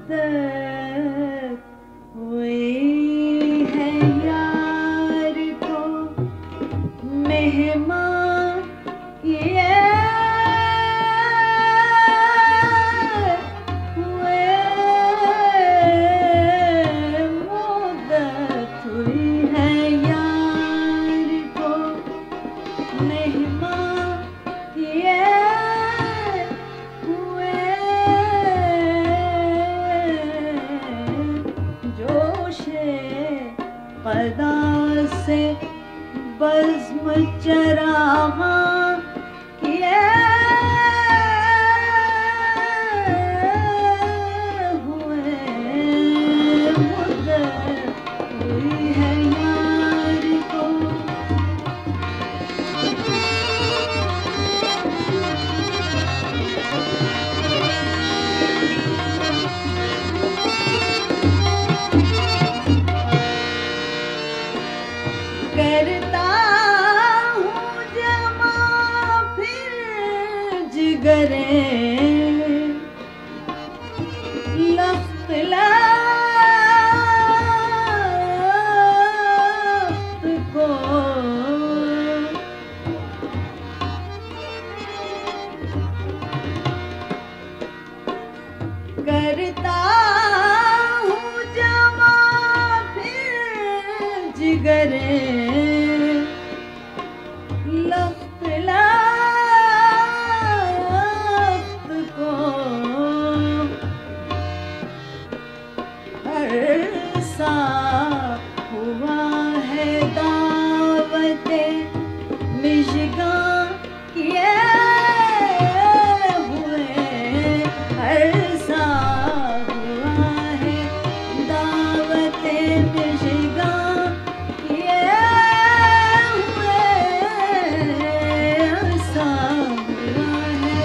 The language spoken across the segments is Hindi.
मुद्दत हुई है यार को मेहमान किए हुए, मुद्दत हुई है यार को मेहमान किए हुए, जोशे क़दा से बज़्म चराग़ा किए हुए, मुद्दत हुई है यार को। करता हूँ जमा फिर जिगरे लफ्त लफ्त को, करता हूँ जमा फिर जिगरे लफ्त लफ्त को, हर सा हुआ है दावते मिशगां किए हुए, हर सा हुआ है दावते मिशगां किए हुए, हर सा हुआ है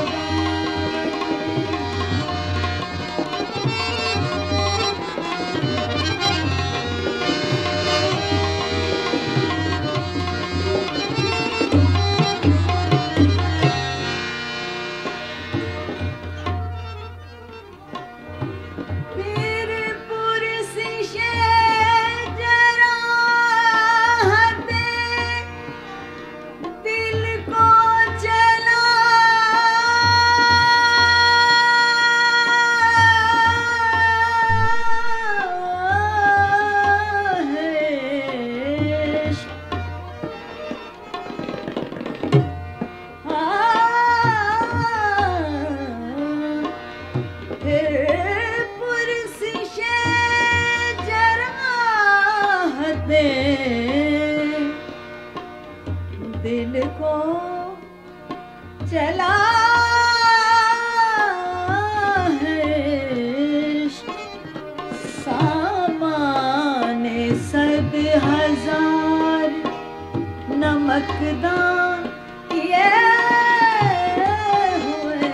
फिर पुरसिशे जराहते दिल को चला है, पुरसिशे जराहते दिल को चला है, सामाने 100,000 नमकदान किए हुए,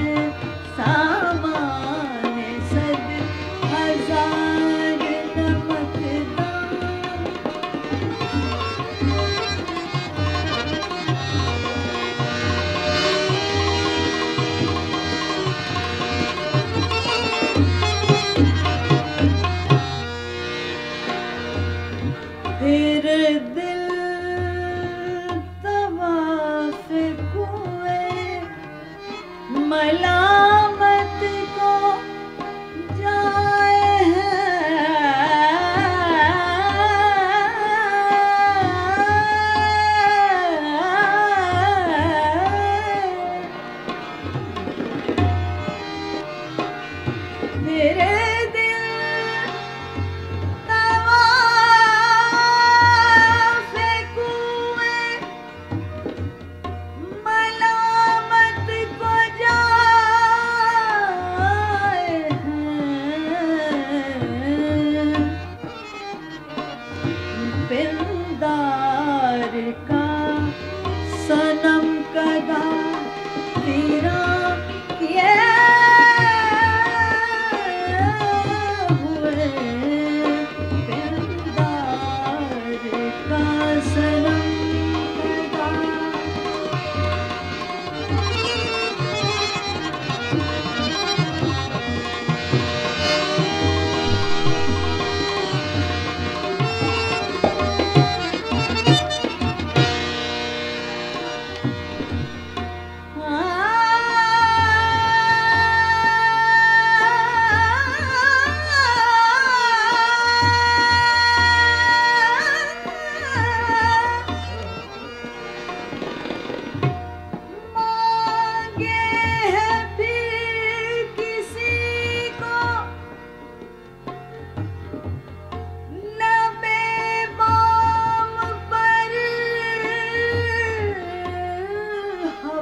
सामाने 100,000 नमकदान, फिर दिल तवाफ़ कुए मलामत को जाए है, मेरे मलामत को जा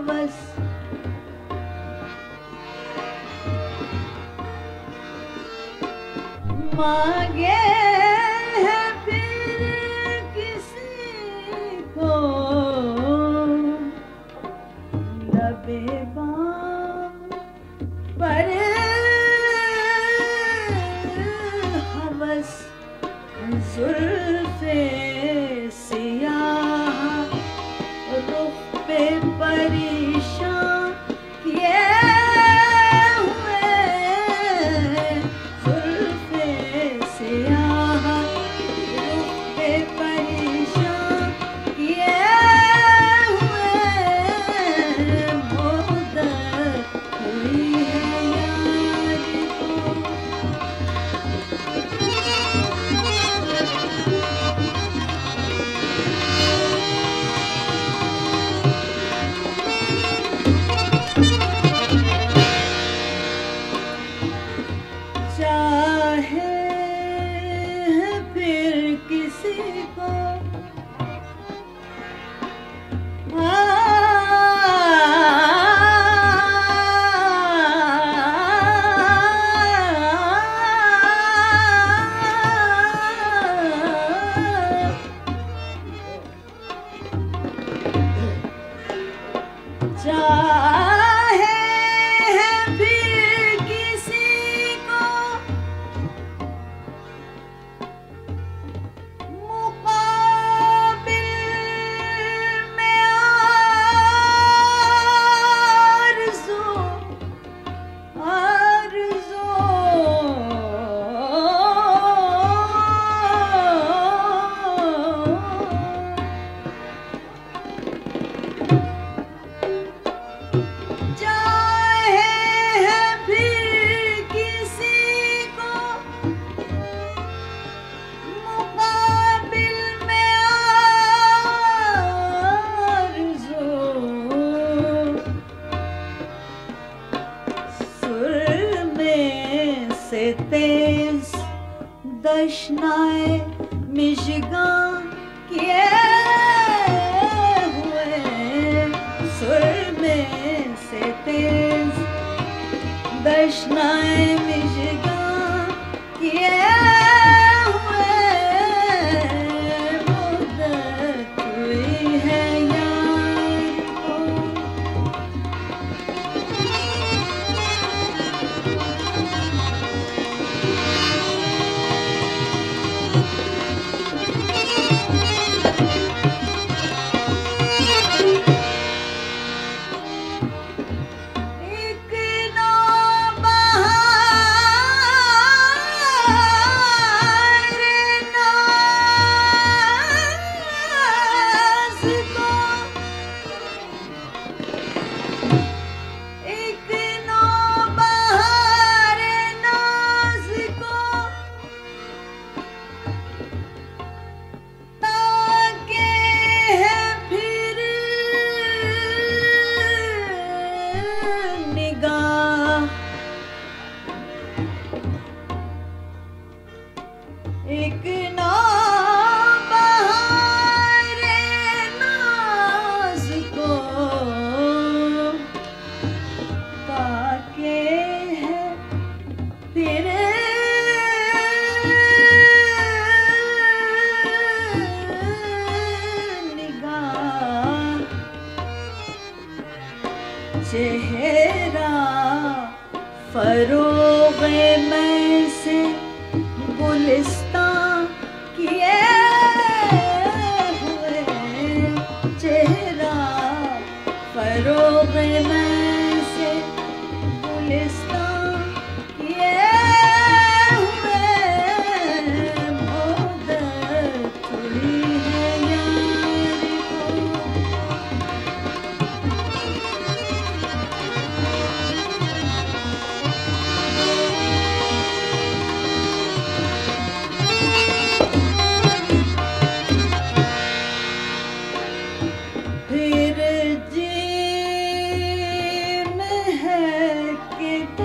हवस मांगे है फिर किसी को लबे बाम पर हवस जुल्फे सियाह रुख पे परेशान किए हुए जुल्फे सियाह रुख पे परेशान किए हुए मुद्दत हुई है यार को चाहे है फिर किसी को चाहे है फिर किसी को मुकाबिल में आरज़ू चाहे है फिर किसी को मुकाबिल में आरज़ू सुर में से तेज दशनाए मिशगां किए हुए सुर में से तेज दशनाए मिशगां किए हुए मुद्दत हुई है यार को एक नाज को ताके है फिर निगाह चेहरा फरोग़े मैं से गुलिस्तां किए हुए चेहरा फरोग़े मैं से गुलिस्तां किए हुए मुद्दत हुई है यार फिर जी में है कि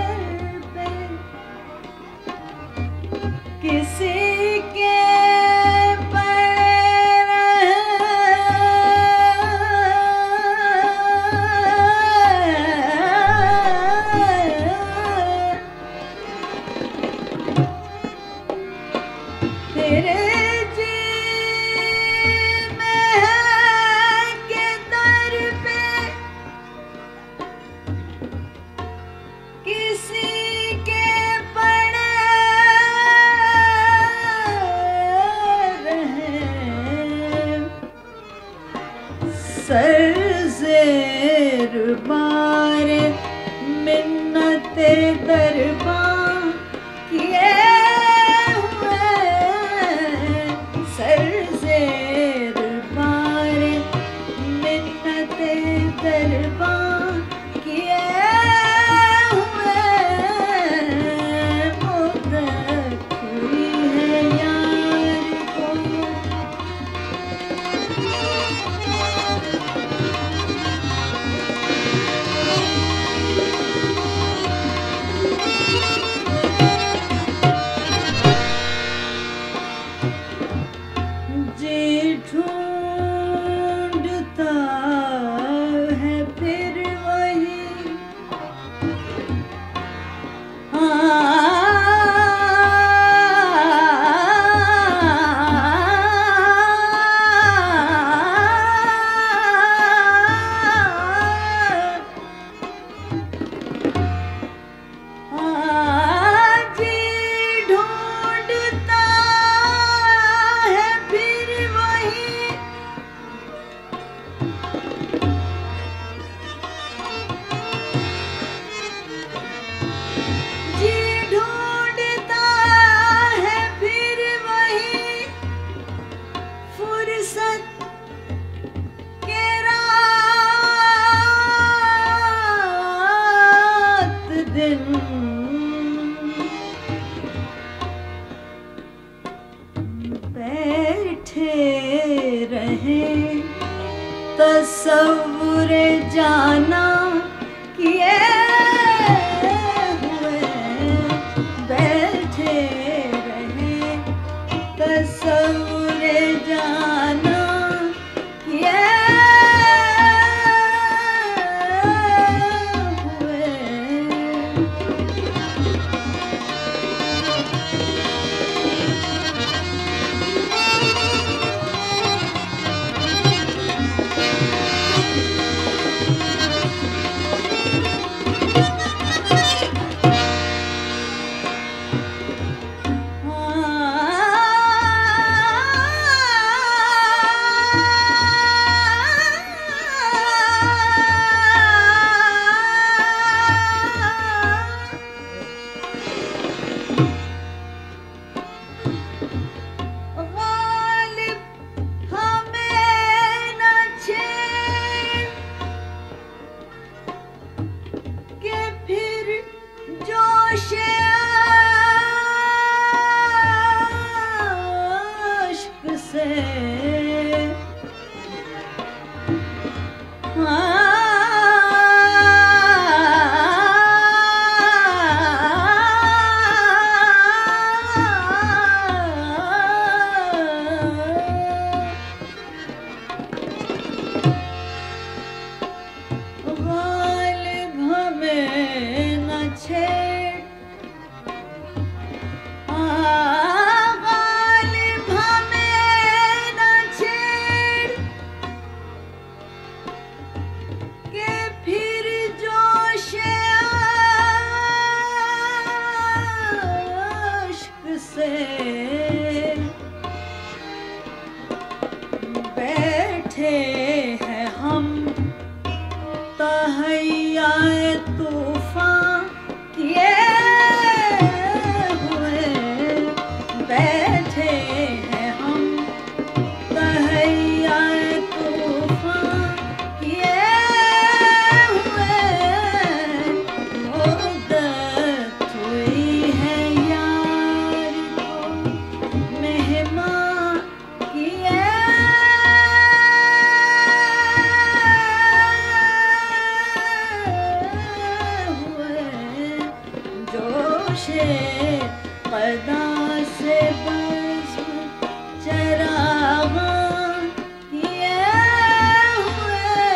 कदा से बज़्म चराग़ां किए हुए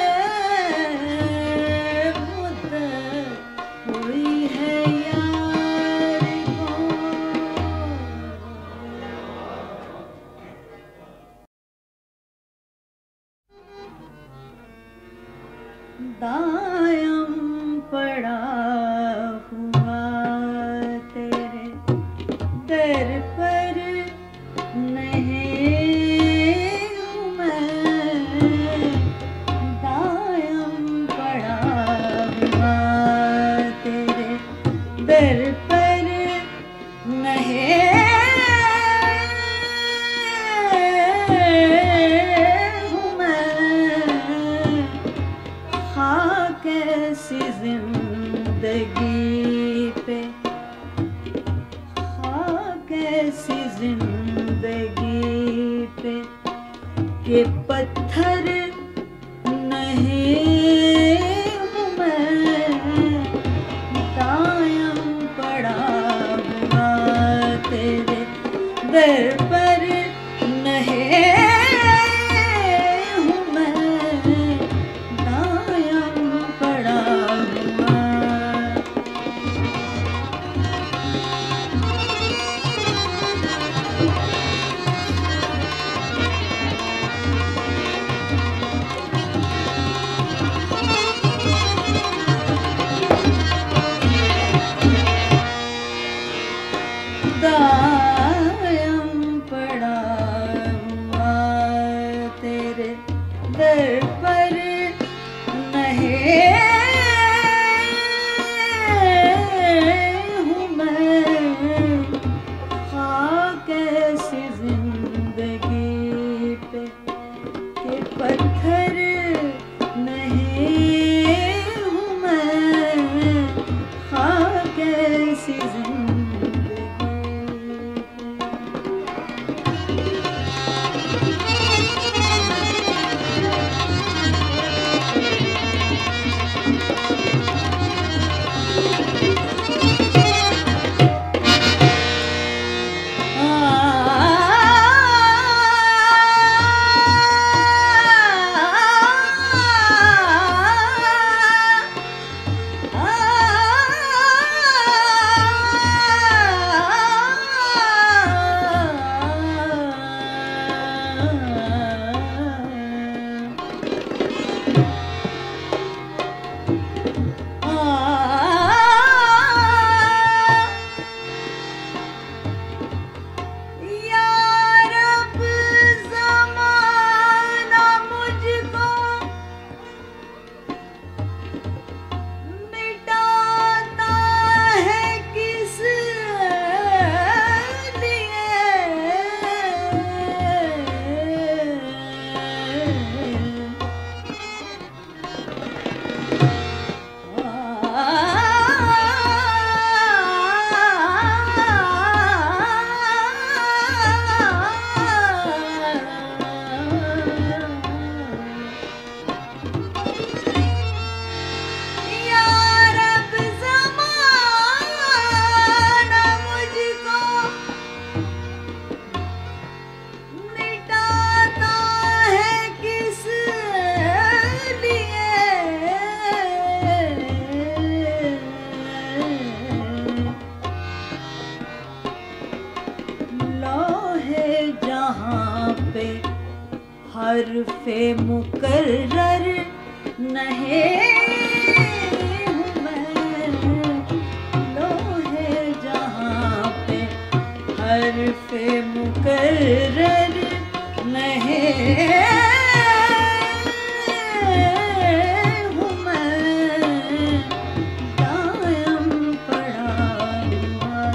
मुद्दत हुई है यार को। दायम पड़ा हुआ तेरे दर पर नहीं हूँ मैं, दायम पड़ा हुआ तेरे दर पर नहीं हूँ मैं, खाक ऐसी जिंदगी पे, खाक ऐसी जिंदगी पे के पत्थर नहीं हूँ मैं, दायम पड़ा हुआ तेरे दर पर नहीं हूँ मैं, दायम पड़ा हुआ। दायम पड़ा हुआ तेरे दर पर नहीं हूँ मैं, खाक ऐसी जिंदगी पे के पत्थर नहीं हूँ मैं, खाक ऐसी जिंदगी। हर्फ़े मुकर्रर नहीं हूँ मैं, लोहे जहाँ पे हर्फ़े मुकर्रर नहीं हूँ मैं, दायम पड़ा हुआ।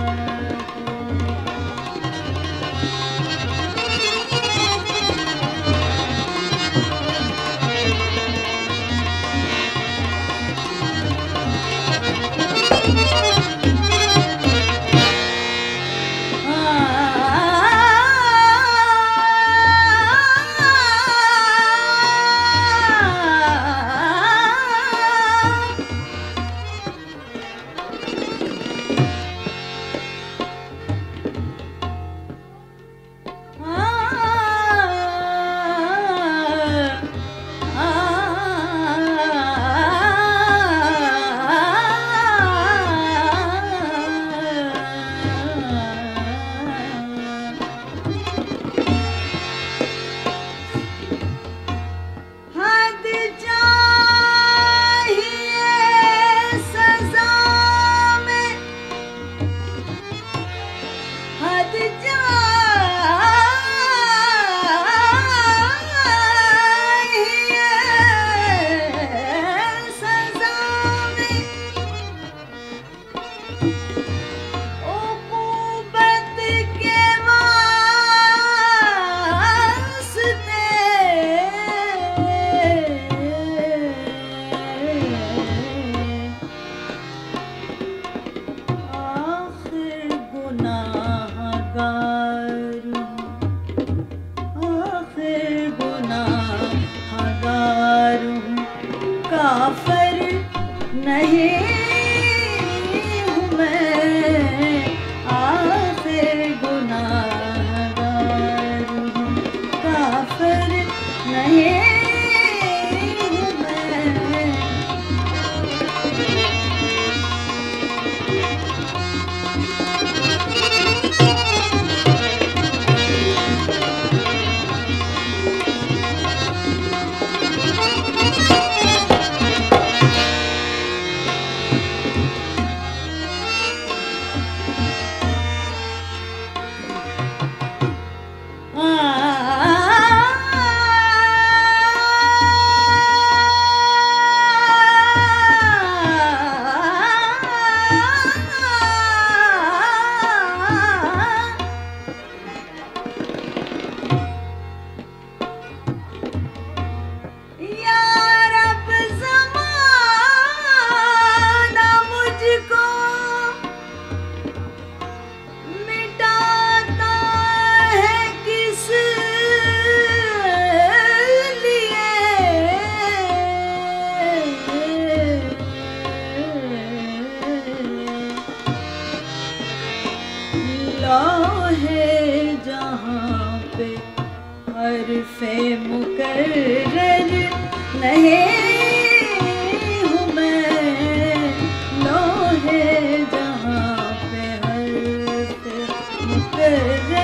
हर्फ़े मुकर्रर नहीं हूँ मैं, लोहे जहाँ पे हर्फ़े मुकर्रर।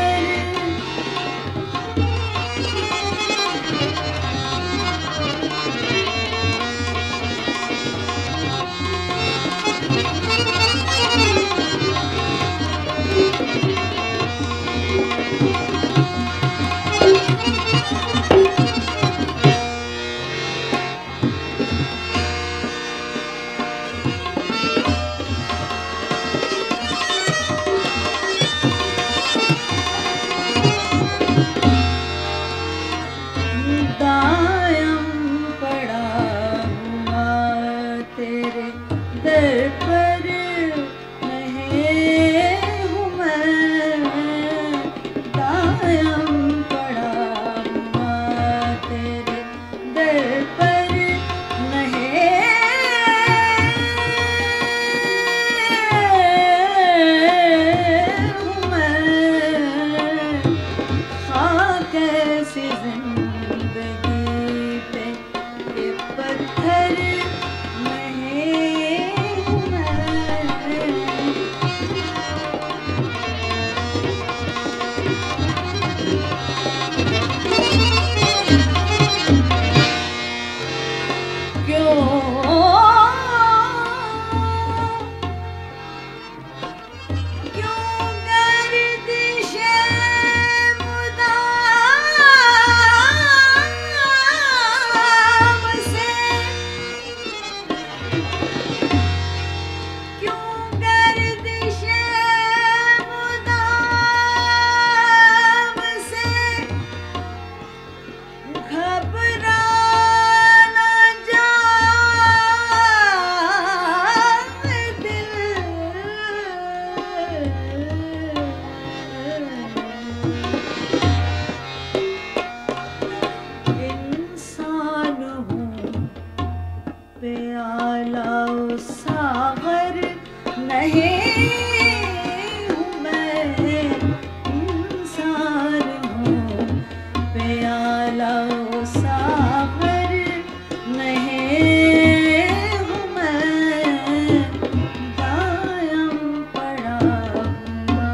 दायम पड़ा हुआ तेरे दर पर नहीं हूँ मैं, दायम पड़ा हुआ तेरे दर पर नहीं हूँ मैं, खाक ऐसी जिंदगी पे ये पत्थर नहीं हूँ मैं। क्यों गर्दिशे मुदाम से, क्यों गर्दिशे मुदाम से घबरा ना जाए दिल, इंसान हूँ प्याला सागर नहीं हूँ मैं, इंसान हूँ प्याला सागर नहीं हूँ मैं, दायम पड़ा हुआ।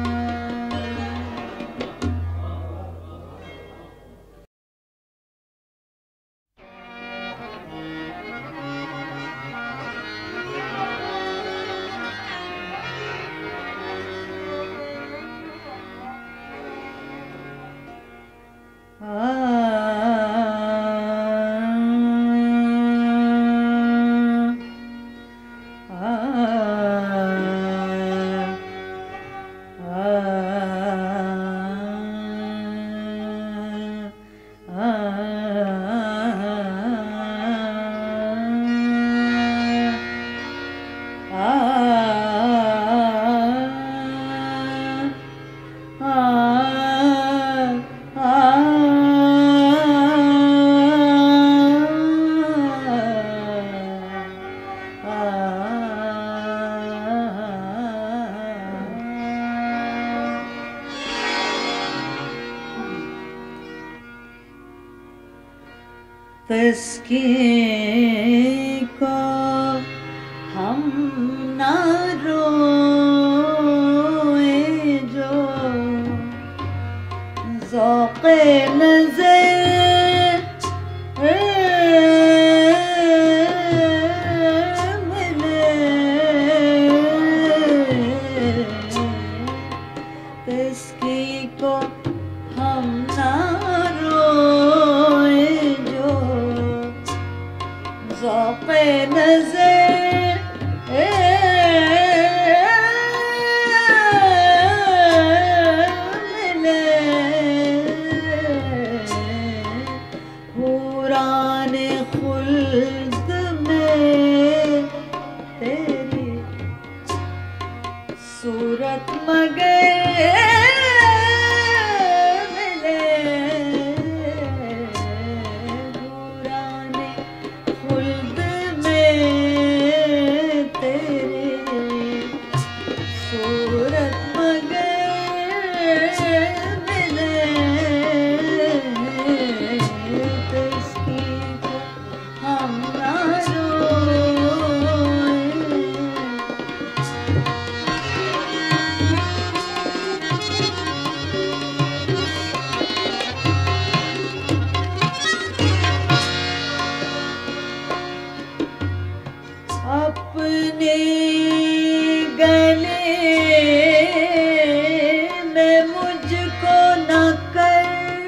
तस्कीन को हम ना रोए जो ज़ौक़े नज़र मिले, तस्कीन को हम ना रोए जो ज़ौक़े नज़र अपने गले में मुझको न कर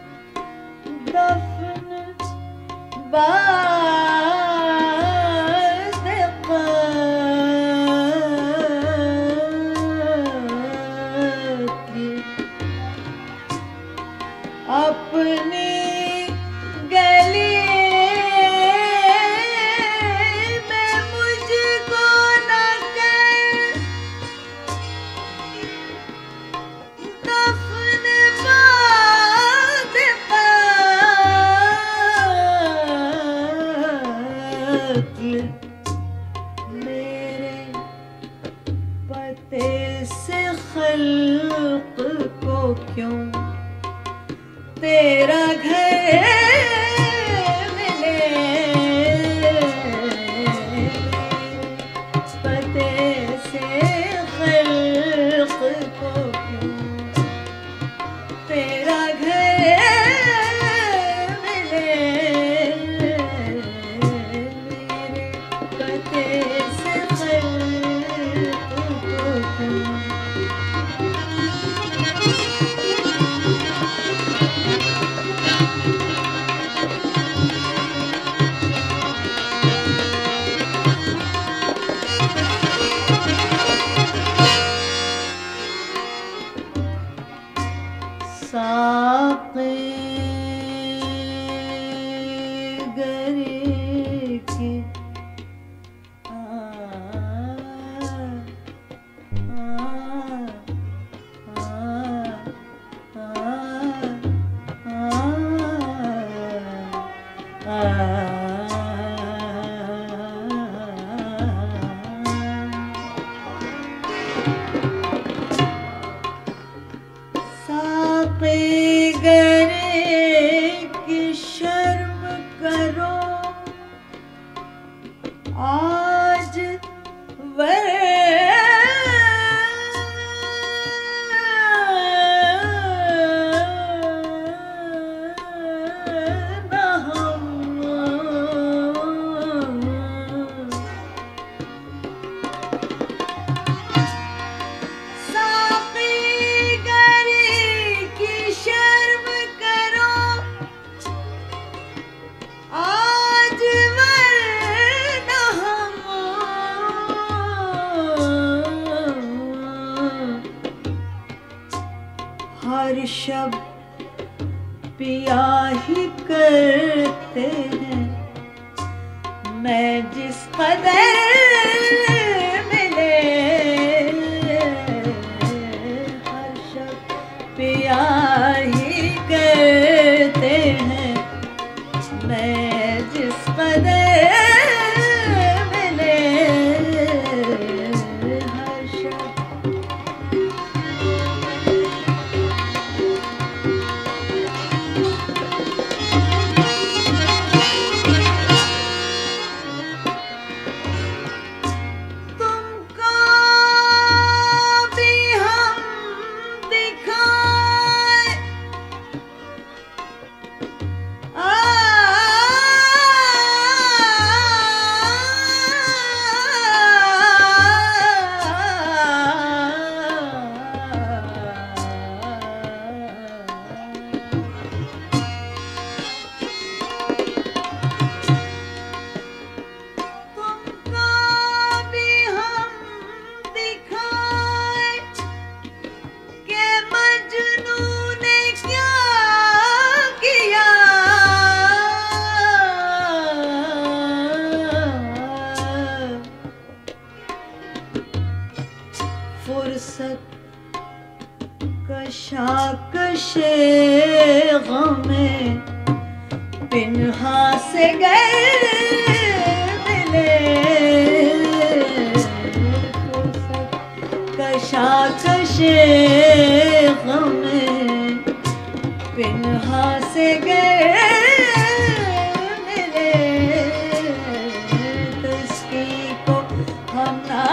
दफन अपने गले में मुझको न कर दफन मेरे पते से खल्क को क्यों तेरा घर मिले पते से खल्क को क्यों तेरा घर मिले मेरे पते से खल्क को क्यों साक़ी गरे की गरे की शर्म करो आज हर शब पिया ही करते हैं मैं जिस कदर मिले हर शब पिया ही करते हैं मैं जिस कदर मिले हर शब फुर्सत कशाकशे ग़मे पिन्हा से गए मिले फुर्सत कशाकशे ग़मे पिन्हा से गए मिले तस्की को हम ना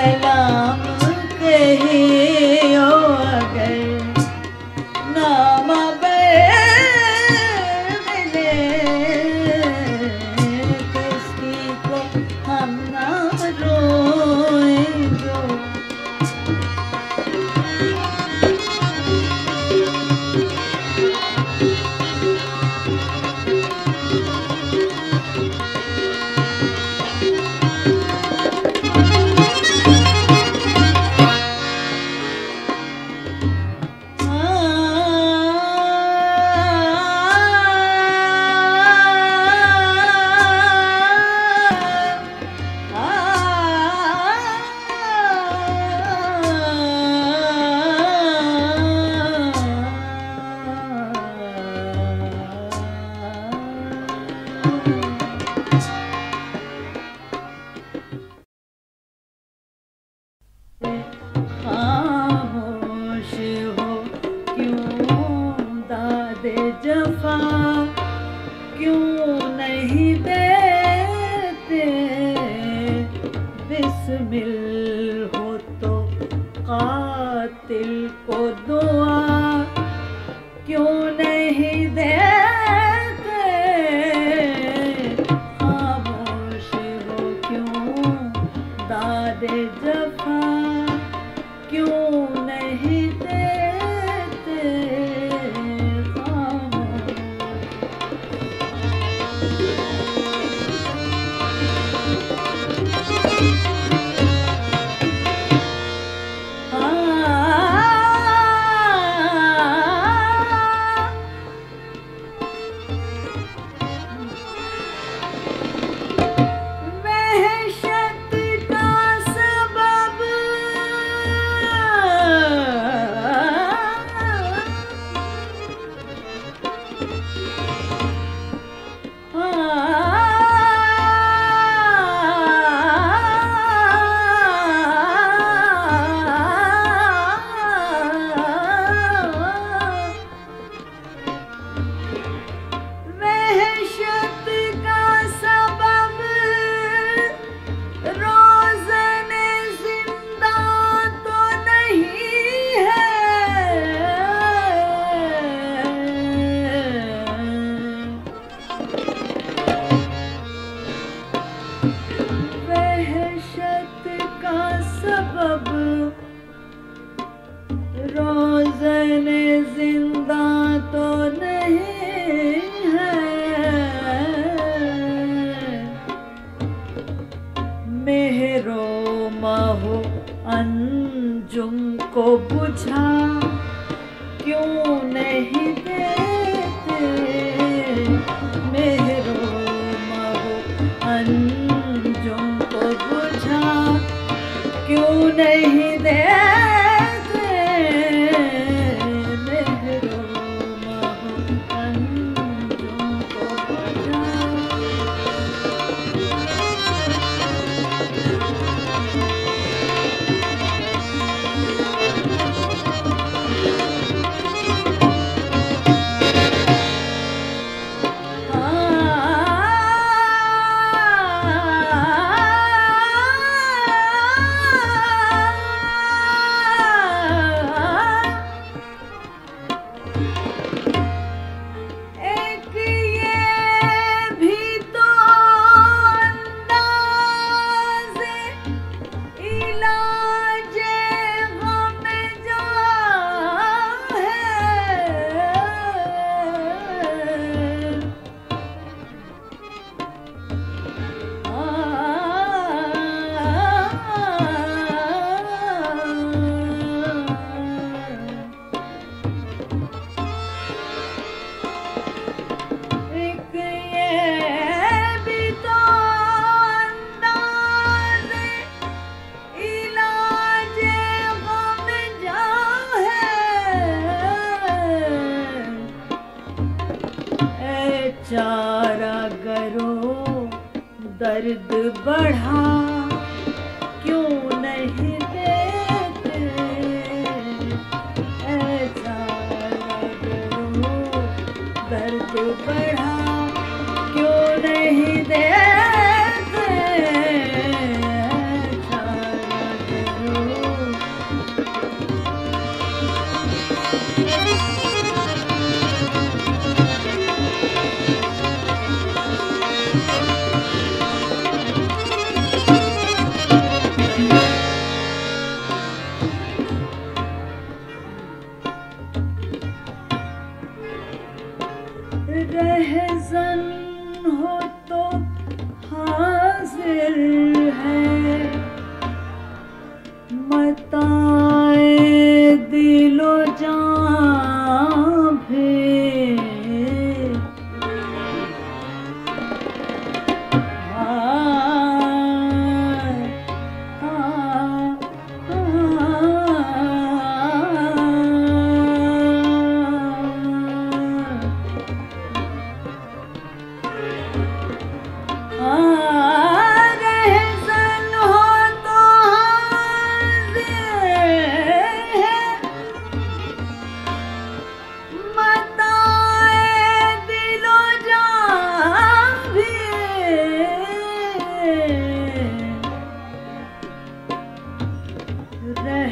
सलाम कहियो अगर नाम मिले किसी को हम ना रोएंगे। खामोश हो क्यों दादे जफा, क्यों नहीं देते बिस्मिल हो तो कातिल को दुआ, क्यों नहीं देते खामोश हो क्यों दादे जफा, क्यों नहीं देते खामोश। वहशत का सबब वहशत का सबब रोज़ने जिंदा तो नहीं है, वहशत का सबब रोज़ने जिंदा तो नहीं है, मेहरो माहो अंजुम को बुझा, क्यों नहीं देते मेहरो माहो अंजुम को बुझा, क्यों नहीं देते मेहरो माहो अंजुम को बुझा। एक ये भी तो अंदाज़े इलाजे गम जो एक ये भी तो अंदाज़े इलाजे गम जो है, चारा करो दर्द बढ़ा, क्यों नहीं देते ऐसा करो दर्द बढ़ा, क्यों नहीं देते ऐसा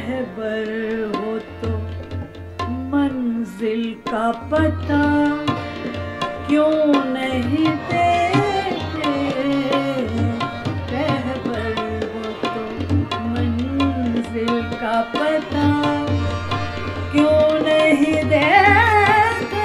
रहबर हो तो मंजिल का पता क्यों नहीं देते, रहबर हो तो मंजिल का पता क्यों नहीं देते,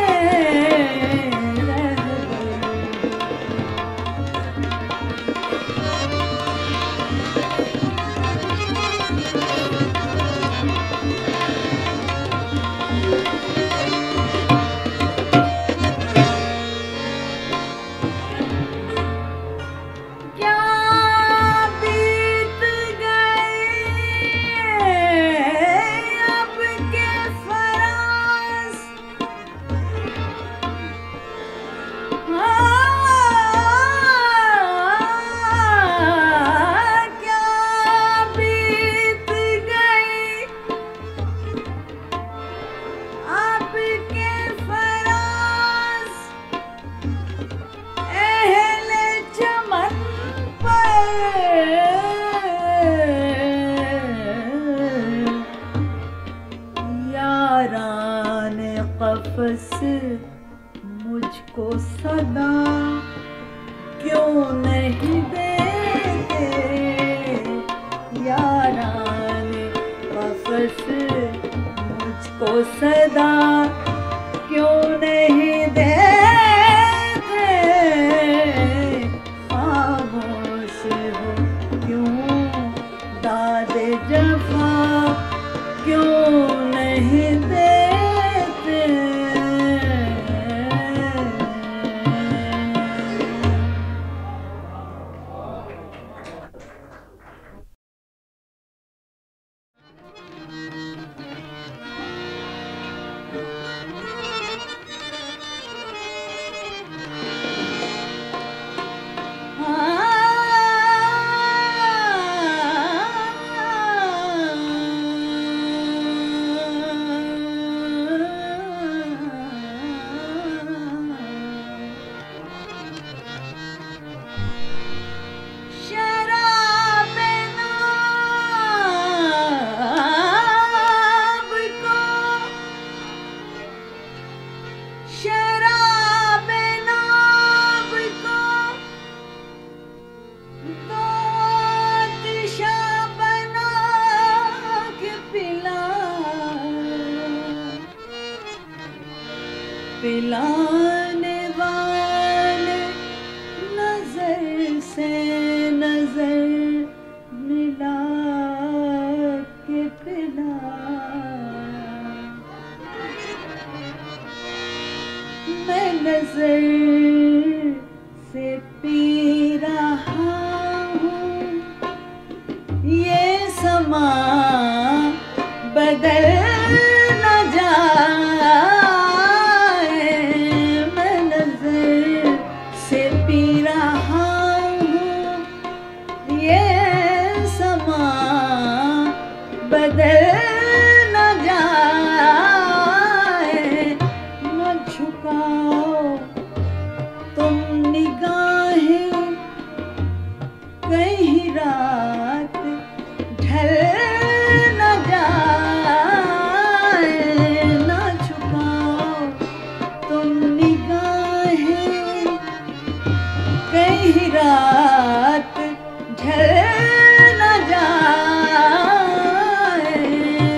कफ़स मुझको सदा क्यों नहीं देते, याराने कफ़स मुझको सदा क्यों नहीं देते, खामोश हो क्यों दादे जफ़ा क्यों नहीं देते। पिलाने वाले नजर से नजर मिला के पिला, मैं नजर से पी रहा हूँ, ये समा बदल न जाए, बदल न जाए, न झुकाओ तुम निगाहें कहीं रात ढल न जाए, न झुकाओ तुम निगाहें कहीं रात ढल न जाए।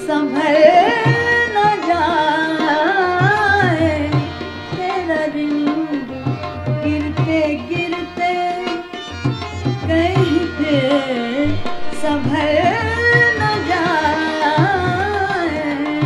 संभल न जाए तेरा रिंग गिरते गिरते कहीं पे संभल न जाए।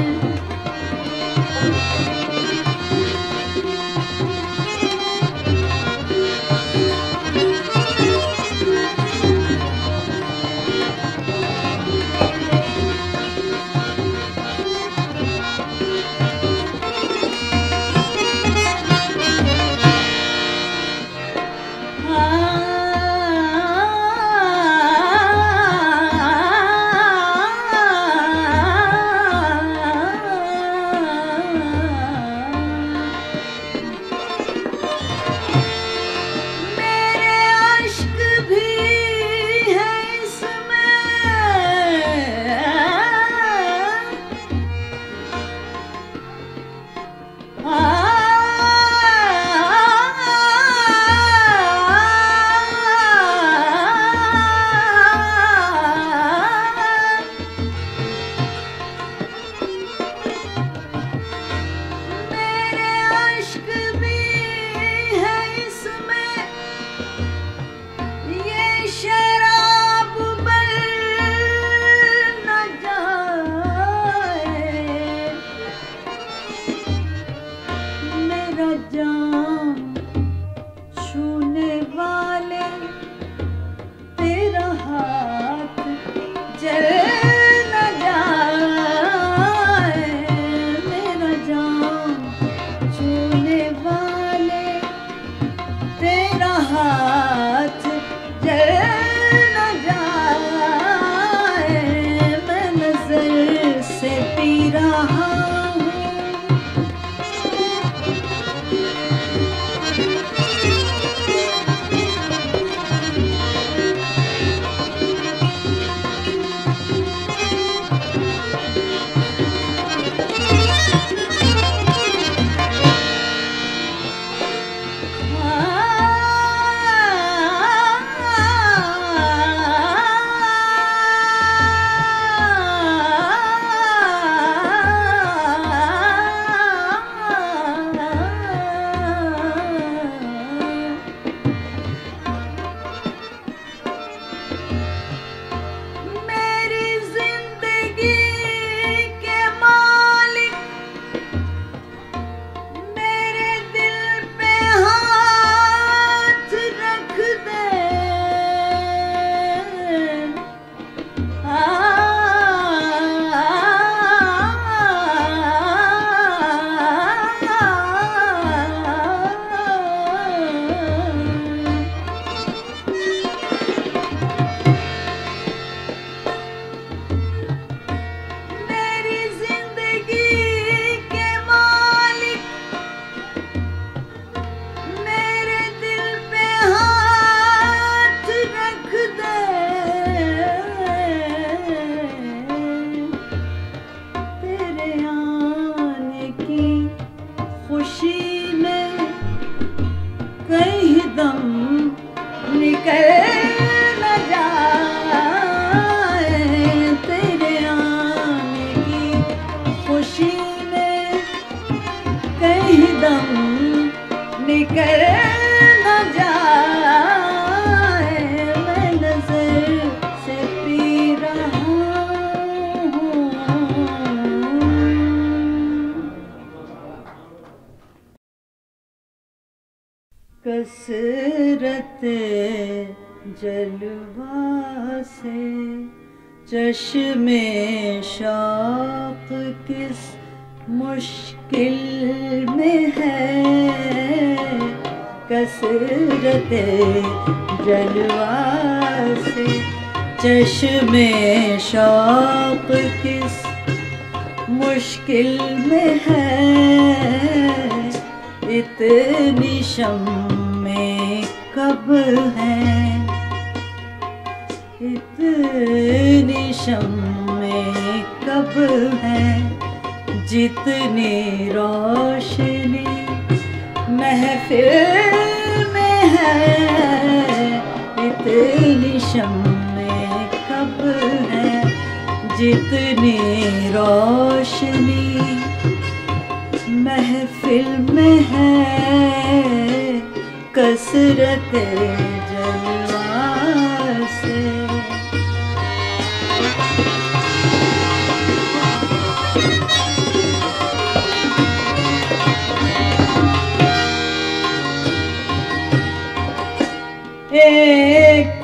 छूने वाले तेरा हाथ जल न जाए। मेरा जान छूने वाले तेरा हाथ जल न जाए। मैं नजर से पी रहा निकल न जाए। मैं नजर से पी रहा हूँ। कसरत जलवा से चश्मे शौक किस मुश्किल में है। कसरत जलवा से चश्मे शौक किस मुश्किल में है। इतनी शम्मे कब है, इतनी शम्मे कब है। जितनी रोशनी महफिल में है। इतनी शम्मे कब है, जितनी रोशनी महफिल में है, कसरत जलवा से। एक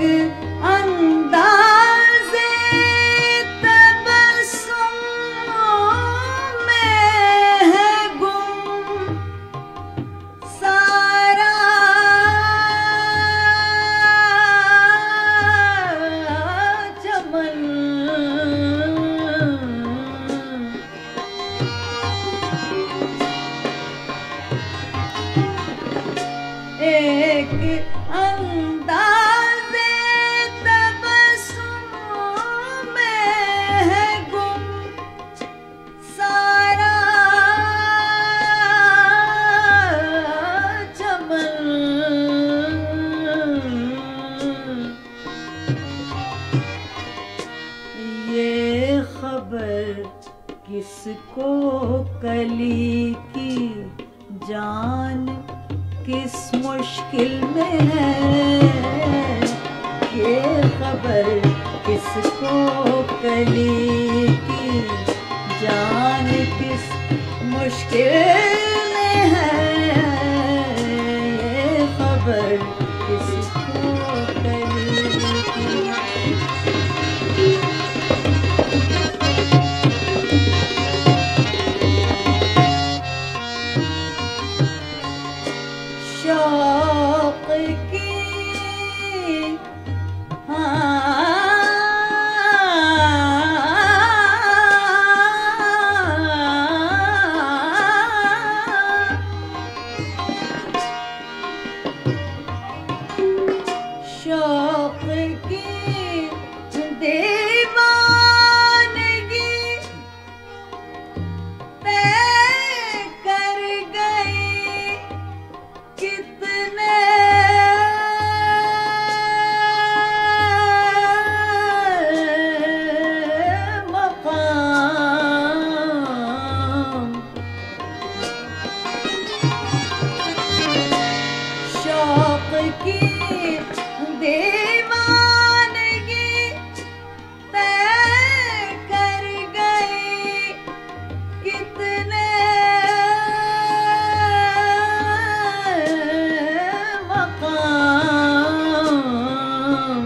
अंदाज़े तबस्सुम में है गुम सारा चमन। एक अंदाज़े तबस्सुम में है गुम सारा चमन। ये खबर किसको कली की जान किस मुश्किल में है, ये खबर किसको कली की जान किस मुश्किल में है, ये खबर किसको कली की। शौक़ की शौक़ की दीवानगी तय कर गई कितने मकाम। शौक़ की दीवानगी तय कर गई कितने मकाम।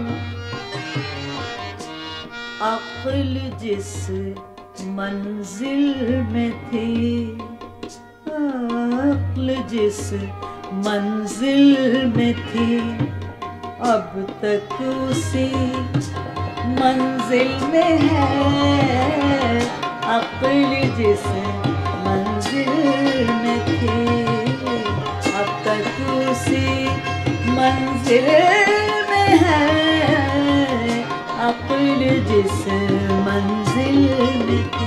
अक्ल जिस मंजिल में थी, अक्ल जिस मंजिल में थी, अब तक उसी मंजिल में है। अक्ल जिस मंजिल में थी, अब तक उसी मंजिल में है। अक्ल जिस मंजिल में थी।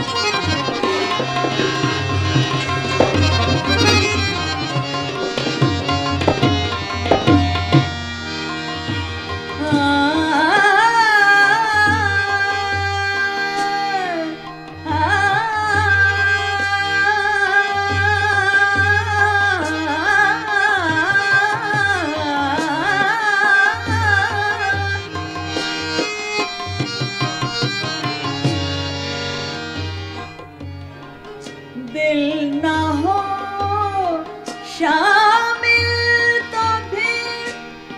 दिल न हो शामिल तो फिर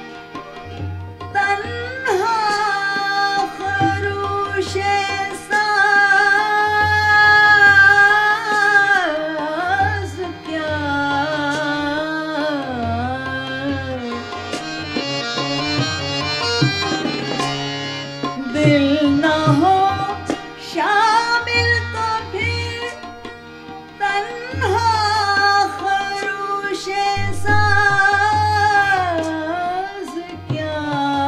तन्हा खरूशे साज़ क्या। दिल न हो शामिल तो फिर तन्हा खरूशे साज़ क्या।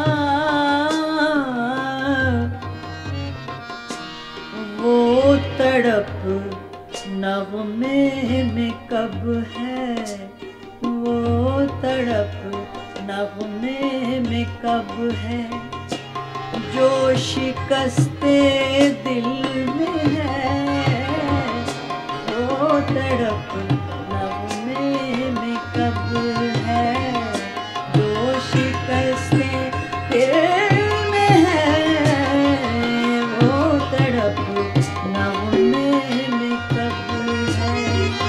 वो तड़प नग़मे में कब है, वो तड़प नग़मे में कब है, जो शिकस्ते दिल में है वो तड़प नगमे में कब है। जो शिकस्ते दिल में है वो तड़प नगमे में कब है।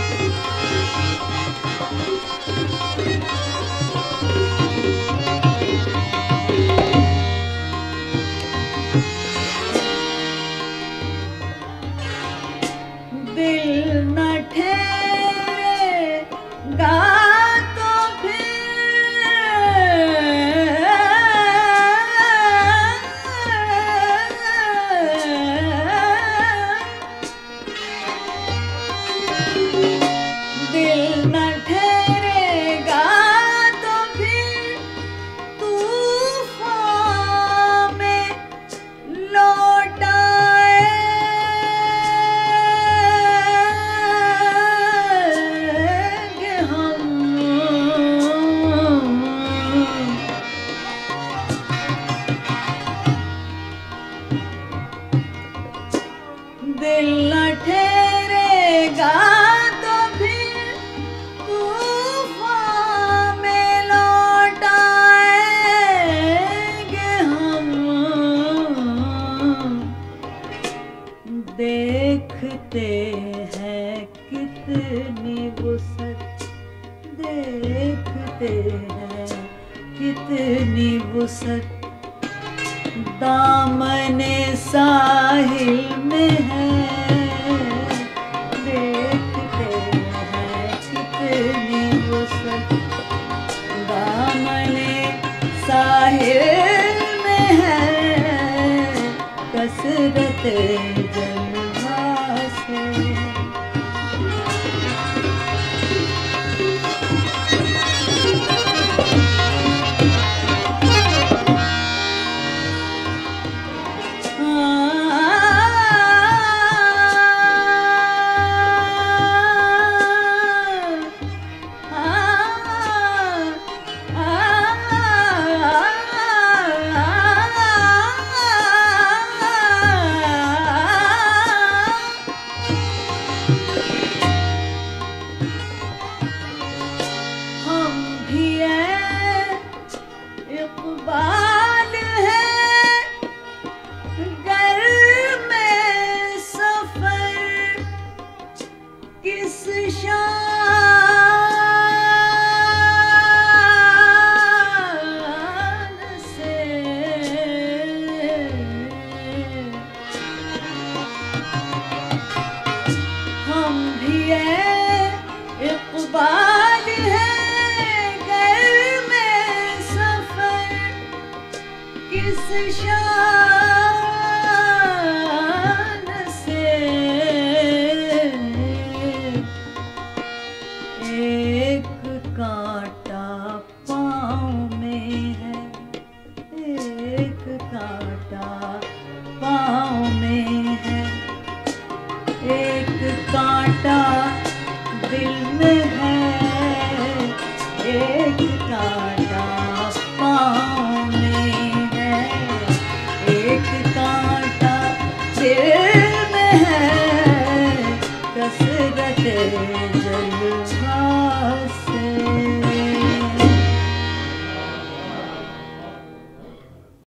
दिल न ठहरेगा तो दिल न ठहरेगा तो फिर तूफान में लौट आएंगे हम। दिल न ठहरेगा तो फिर तूफान में लौट आएंगे हम। देखते हैं कितनी वुसअत, देखते हैं कितनी वुसअत दामने साहिल में है। देखते हैं कितनी वुसअत दामने साहिल में है। कसरत जलवा से इक़बाल है घर में सफर किस शान से। हम भी इक़बाल है किस शान से। एक कांटा पाँव में है, एक कांटा पाँव में है। एक कांटा दिल में है, एक